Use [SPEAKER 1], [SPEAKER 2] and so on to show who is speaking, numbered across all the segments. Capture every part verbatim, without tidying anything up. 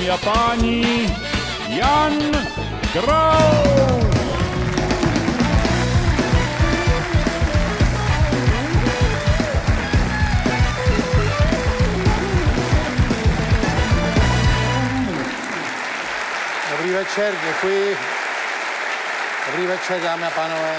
[SPEAKER 1] Dámy a páni, Jan Kraus!
[SPEAKER 2] Dobrý večer, děkuji. Dobrý večer, dámy a pánové.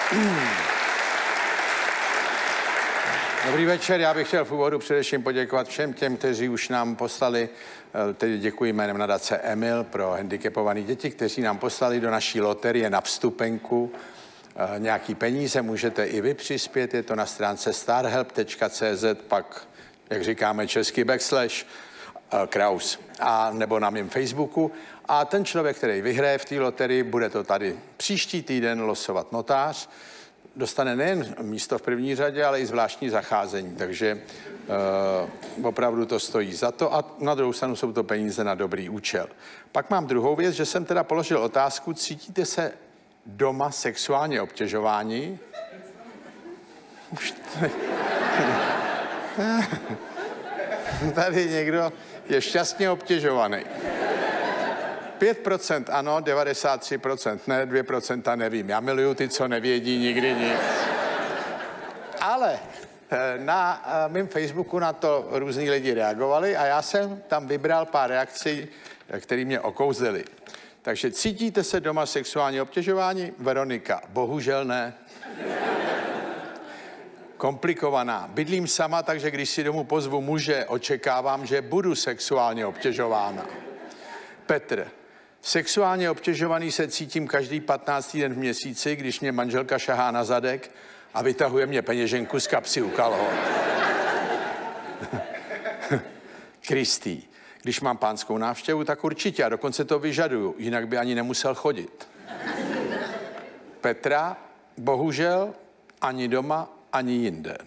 [SPEAKER 2] Dobrý večer, já bych chtěl v úvodu především poděkovat všem těm, kteří už nám poslali, tedy děkuji jménem nadace Emil pro handicapované děti, kteří nám poslali do naší loterie na vstupenku nějaký peníze, můžete i vy přispět, je to na stránce starhelp tečka cé zet, pak, jak říkáme česky, backslash Kraus, a nebo na mém Facebooku. A ten člověk, který vyhraje v té loterii, bude to tady příští týden losovat notář, dostane nejen místo v první řadě, ale i zvláštní zacházení. Takže uh, opravdu to stojí za to a na druhou stranu jsou to peníze na dobrý účel. Pak mám druhou věc, že jsem teda položil otázku, cítíte se doma sexuálně obtěžování? Už tady někdo je šťastně obtěžovaný. pět procent ano, devadesát tři procent ne, dvě procenta nevím. Já miluju ty, co nevědí nikdy nic. Ale na mém Facebooku na to různí lidi reagovali a já jsem tam vybral pár reakcí, které mě okouzlily. Takže cítíte se doma sexuálně obtěžování? Veronika, bohužel ne. Komplikovaná. Bydlím sama, takže když si domů pozvu muže, očekávám, že budu sexuálně obtěžována. Petr. Sexuálně obtěžovaný se cítím každý patnáctý den v měsíci, když mě manželka šahá na zadek a vytahuje mě peněženku z kapsy u kalhot. Kristý. Když mám pánskou návštěvu, tak určitě a dokonce to vyžaduju, jinak by ani nemusel chodit. Petra. Bohužel ani doma, ani jinde.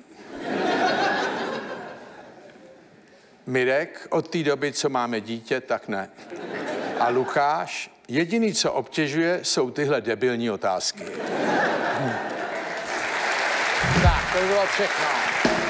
[SPEAKER 2] Mirek. Od té doby, co máme dítě, tak ne. A Lukáš, jediný, co obtěžuje, jsou tyhle debilní otázky. Hmm. Tak, to bylo všechno.